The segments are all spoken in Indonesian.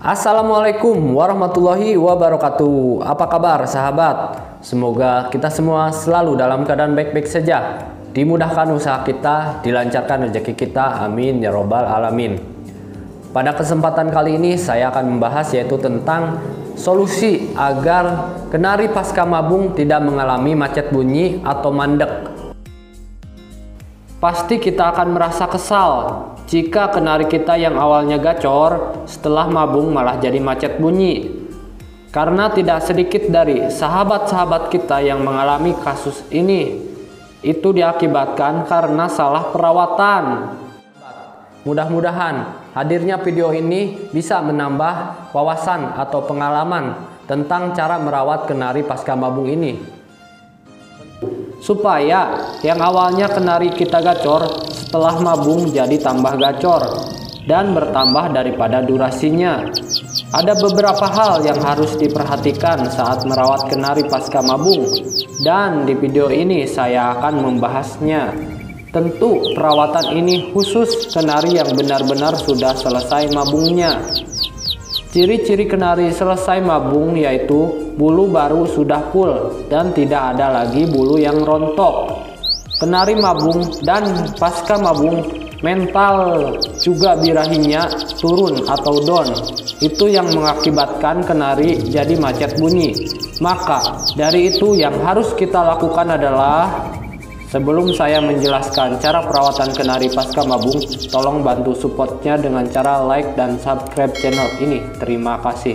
Assalamualaikum warahmatullahi wabarakatuh. Apa kabar sahabat? Semoga kita semua selalu dalam keadaan baik-baik saja. Dimudahkan usaha kita, dilancarkan rezeki kita. Amin ya robbal alamin. Pada kesempatan kali ini saya akan membahas yaitu tentang solusi agar kenari pasca mabung tidak mengalami macet bunyi atau mandek. Pasti kita akan merasa kesal jika kenari kita yang awalnya gacor setelah mabung malah jadi macet bunyi. Karena tidak sedikit dari sahabat-sahabat kita yang mengalami kasus ini. Itu diakibatkan karena salah perawatan. Mudah-mudahan hadirnya video ini bisa menambah wawasan atau pengalaman tentang cara merawat kenari pasca mabung ini. Supaya yang awalnya kenari kita gacor setelah mabung jadi tambah gacor dan bertambah daripada durasinya. Ada beberapa hal yang harus diperhatikan saat merawat kenari pasca mabung, dan di video ini saya akan membahasnya. Tentu perawatan ini khusus kenari yang benar-benar sudah selesai mabungnya. Ciri-ciri kenari selesai mabung yaitu bulu baru sudah full dan tidak ada lagi bulu yang rontok. Kenari mabung dan pasca mabung mental juga birahinya turun atau down. Itu yang mengakibatkan kenari jadi macet bunyi. Maka dari itu yang harus kita lakukan adalah, sebelum saya menjelaskan cara perawatan kenari pasca mabung, tolong bantu supportnya dengan cara like dan subscribe channel ini. Terima kasih.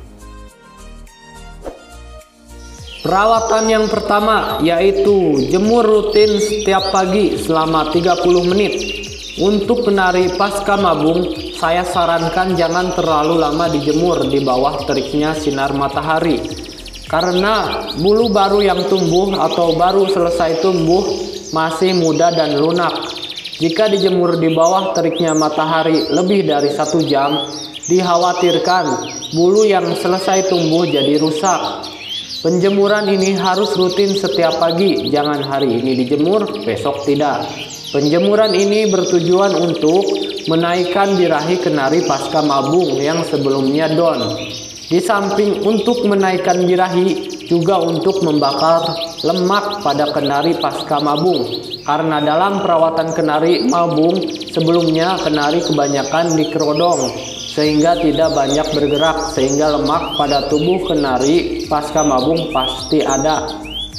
Perawatan yang pertama yaitu jemur rutin setiap pagi selama 30 menit. Untuk kenari pasca mabung, saya sarankan jangan terlalu lama dijemur di bawah teriknya sinar matahari. Karena bulu baru yang tumbuh atau baru selesai tumbuh masih muda dan lunak. Jika dijemur di bawah teriknya matahari lebih dari 1 jam, dikhawatirkan bulu yang selesai tumbuh jadi rusak. Penjemuran ini harus rutin setiap pagi, jangan hari ini dijemur, besok tidak. Penjemuran ini bertujuan untuk menaikkan birahi kenari pasca mabung yang sebelumnya down. Di samping untuk menaikkan birahi, juga untuk membakar lemak pada kenari pasca mabung. Karena dalam perawatan kenari mabung sebelumnya kenari kebanyakan dikerodong sehingga tidak banyak bergerak, sehingga lemak pada tubuh kenari pasca mabung pasti ada.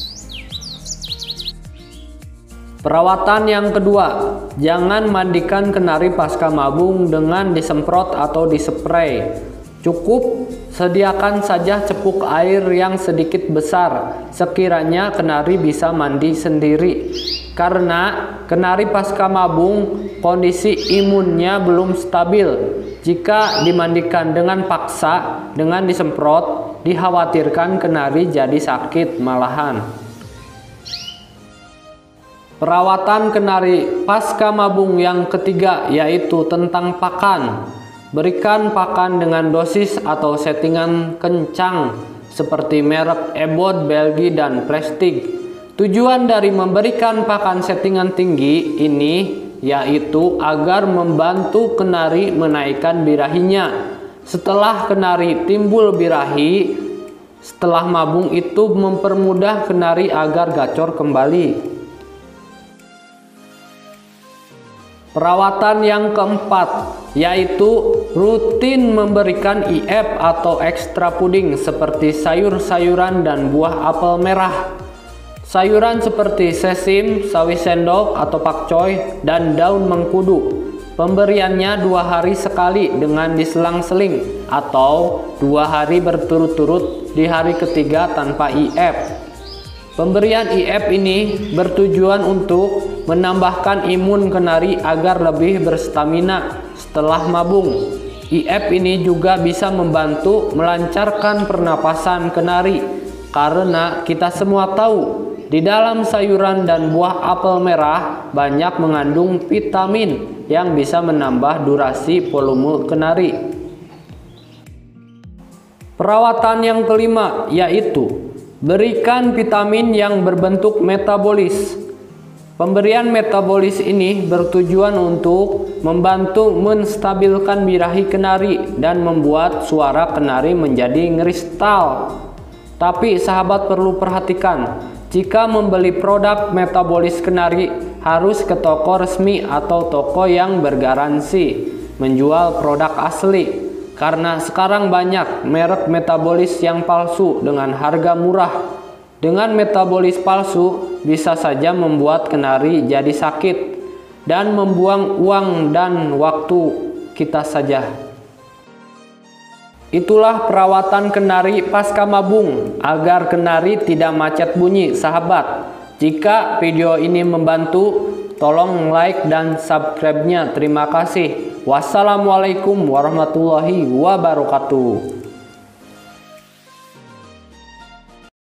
Perawatan yang kedua, jangan mandikan kenari pasca mabung dengan disemprot atau dispray. Cukup sediakan saja cepuk air yang sedikit besar, sekiranya kenari bisa mandi sendiri. Karena kenari pasca mabung kondisi imunnya belum stabil. Jika dimandikan dengan paksa, dengan disemprot, dikhawatirkan kenari jadi sakit malahan. Perawatan kenari pasca mabung yang ketiga yaitu tentang pakan. Berikan pakan dengan dosis atau settingan kencang seperti merek Ebot, Belgi, dan Prestige. Tujuan dari memberikan pakan settingan tinggi ini yaitu agar membantu kenari menaikkan birahinya. Setelah kenari timbul birahi setelah mabung, itu mempermudah kenari agar gacor kembali. Perawatan yang keempat yaitu rutin memberikan IF atau ekstra puding seperti sayur-sayuran dan buah apel merah. Sayuran seperti sesim, sawi sendok atau pakcoy, dan daun mengkudu. Pemberiannya 2 hari sekali dengan diselang-seling atau 2 hari berturut-turut di hari ketiga tanpa IF. Pemberian IF ini bertujuan untuk menambahkan imun kenari agar lebih berstamina setelah mabung. IF ini juga bisa membantu melancarkan pernapasan kenari. Karena kita semua tahu di dalam sayuran dan buah apel merah banyak mengandung vitamin yang bisa menambah durasi volume kenari. Perawatan yang kelima yaitu berikan vitamin yang berbentuk metabolis. Pemberian metabolis ini bertujuan untuk membantu menstabilkan birahi kenari dan membuat suara kenari menjadi ngeristal. Tapi sahabat perlu perhatikan, jika membeli produk metabolis kenari harus ke toko resmi atau toko yang bergaransi menjual produk asli. Karena sekarang banyak merek metabolis yang palsu dengan harga murah. Dengan metabolis palsu bisa saja membuat kenari jadi sakit dan membuang uang dan waktu kita saja. Itulah perawatan kenari pasca mabung agar kenari tidak macet bunyi, sahabat. Jika video ini membantu, tolong like dan subscribe-nya. Terima kasih. Wassalamualaikum warahmatullahi wabarakatuh.